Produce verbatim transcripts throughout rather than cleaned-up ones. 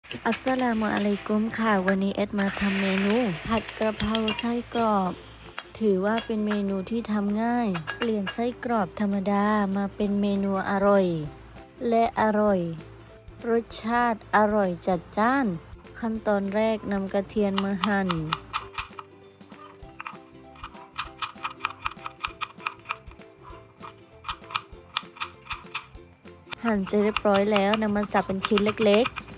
อัสสลามุอะลัยกุมค่ะวันนี้เอ็ดมาทำเมนูผัดกระเพราไส้กรอบถือว่าเป็นเมนูที่ทำง่ายเปลี่ยนไส้กรอบธรรมดามาเป็นเมนูอร่อยและอร่อยรสชาติอร่อยจัดจ้านขั้นตอนแรกนำกระเทียมมาหั่นหั่นเสร็จเรียบร้อยแล้วนำมาสับเป็นชิ้นเล็กๆ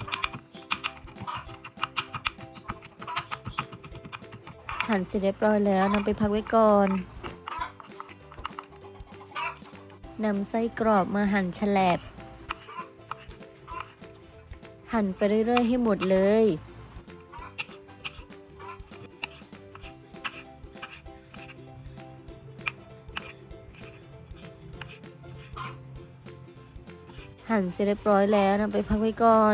หั่นเสร็จเรียบร้อยแล้วนำไปพักไว้ก่อนนำไส้กรอบมาหั่นแฉลบหั่นไปเรื่อยๆให้หมดเลยหั่นเสร็จเรียบร้อยแล้วนำไปพักไว้ก่อน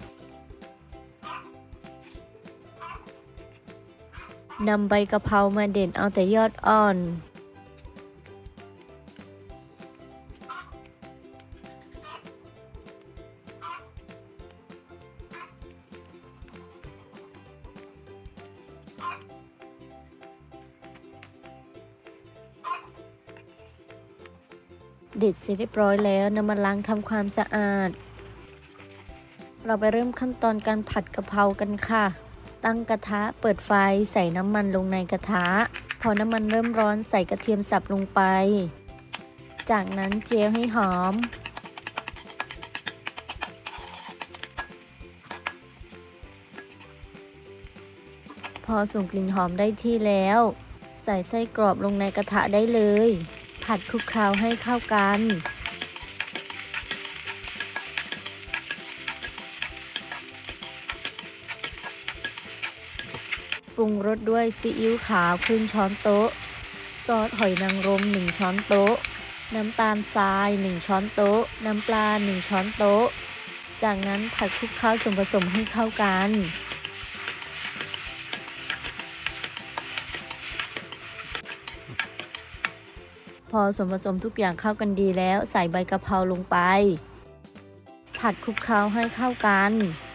นำใบกะเพรามาเด็ดเอาแต่ยอดอ่อนเด็ดเสร็จเรียบร้อยแล้วนำมาล้างทำความสะอาดเราไปเริ่มขั้นตอนการผัดกะเพรากันค่ะตั้งกระทะเปิดไฟใส่น้ำมันลงในกระทะพอน้ำมันเริ่มร้อนใส่กระเทียมสับลงไปจากนั้นเจียวให้หอมพอส่งกลิ่นหอมได้ที่แล้วใส่ไส้กรอบลงในกระทะได้เลยผัดคลุกเคล้าให้เข้ากันปรุงรสด้วยซีอิ๊วขาวครึ่งช้อนโต๊ะซอสหอยนางรมหนึ่งช้อนโต๊ะน้ำตาลทรายหนึ่งช้อนโต๊ะน้ำปลาหนึ่งช้อนโต๊ะจากนั้นผัดคลุกเคล้าส่วนผสมให้เข้ากันพอส่วนผสมทุกอย่างเข้ากันดีแล้วใส่ใบกะเพราลงไปผัดคลุกเคล้าให้เข้ากัน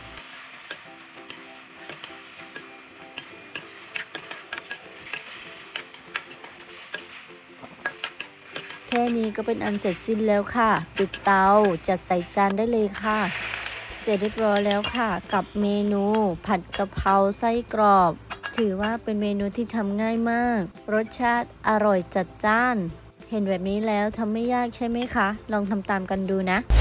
แค่นี้ก็เป็นอันเสร็จสิ้นแล้วค่ะปิดเตาจัดใส่จานได้เลยค่ะเสร็จเรียบร้อยแล้วค่ะกับเมนูผัดกะเพราไส้กรอบถือว่าเป็นเมนูที่ทำง่ายมากรสชาติอร่อยจัดจ้านเห็นแบบนี้แล้วทำไม่ยากใช่ไหมคะลองทำตามกันดูนะ